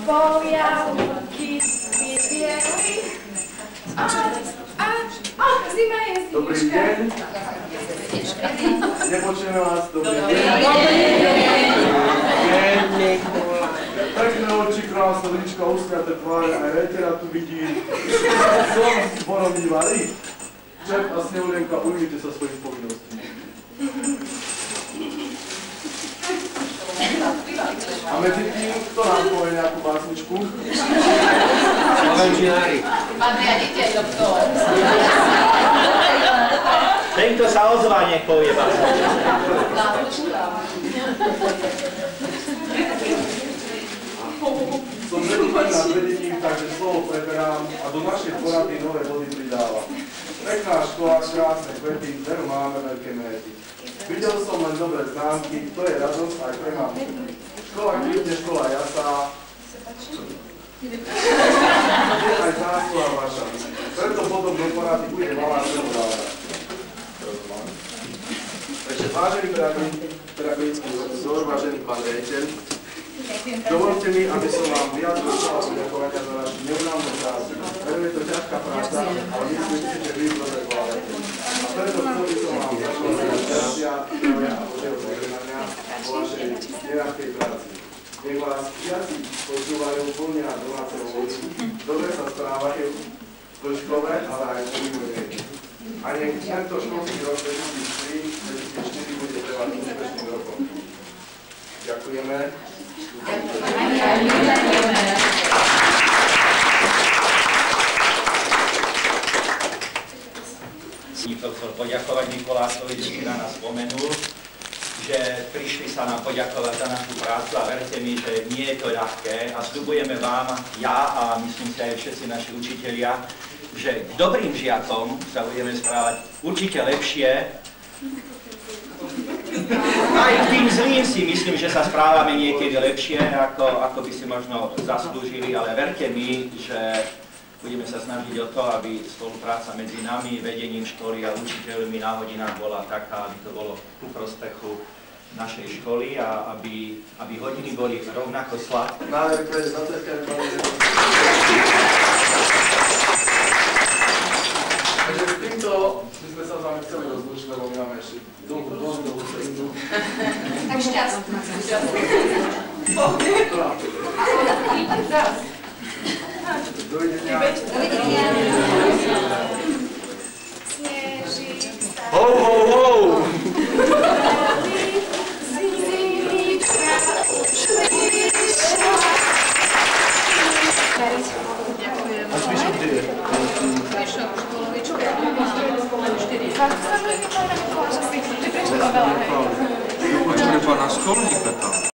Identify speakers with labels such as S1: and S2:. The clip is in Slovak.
S1: Polianky vybiehli. Zima je zimnička.
S2: Dobrý deň. Nepočujeme vás. Dobrý deň. Pekné oči, krásne lička, usmiaté tváre, aj vetera tu vidím. Som z Borovní Vary. Čep a Snehulienka, ujmite sa svojich povinností. A medzi tým, kto nám povie nejakú básničku?
S3: Slovenčinári.
S4: Pán riaditeľ, doktor.
S3: Tento sa ozvá, nech povie básničku.
S2: Som vediteľ nad vedením, takže slovo preberám a do našej porady nové body pridávam. Pekná škola, krásne kvety, veru máme veľké méty. Videl som len dobré známky, to je radosť aj pre mamku. Škola kvitne, škola jasá, je aj zásluha vaša. Preto potom do porady bude malá celodára. Takže vážený pedagogický vzor, vážený pán riaditeľ, dovolte mi, aby som vám vyjadril slova poďakovania za našu neunávnu prácu. Veru je to ťažká práca, ale myslím si, že vy dobre zvládate. A preto chcel by som vám zašľať šťastia, zdravia a Božieho požehnania vo vašej neľahkej práci. Nech vás žiaci počúvajú, plnia domáce úlohy, dobre sa správajú do škole, ale aj mimo nej. A nech tento školský rok 2003-2004 bude pre vás úspešným rokom. Ďakujeme.
S3: To chcel poďakovať Mikulášovi, ktorý na nás spomenul, že prišli sa nám poďakovať za našu prácu a verte mi, že nie je to ľahké a sľubujeme vám, ja a myslím si aj všetci naši učitelia, že k dobrým žiakom sa budeme správať určite lepšie. Aj k tým zlým si myslím, že sa správame niekedy lepšie, ako by si možno zaslúžili, ale verte mi, že budeme sa snažiť o to, aby spolupráca medzi nami, vedením školy a učiteľmi na hodinách bola taká, aby to bolo ku prospechu našej školy a aby hodiny boli rovnako sladké.
S2: Takže s týmto by sme sa s vami chceli rozlúčiť, lebo my máme ešte dlhú cestu.
S1: Tak šťastný.
S2: Dovidenia.
S1: Sneží sa.
S3: Ho, ho, ho!
S1: Zimnička prišla.
S4: Ďakujem.
S2: A Zvyšok kde je?
S4: Zvyšok školovička. 4.
S1: Zase sa mi pána Mikuláša si, že prečo to veľa, hej?
S5: Počuli pána školníka tam.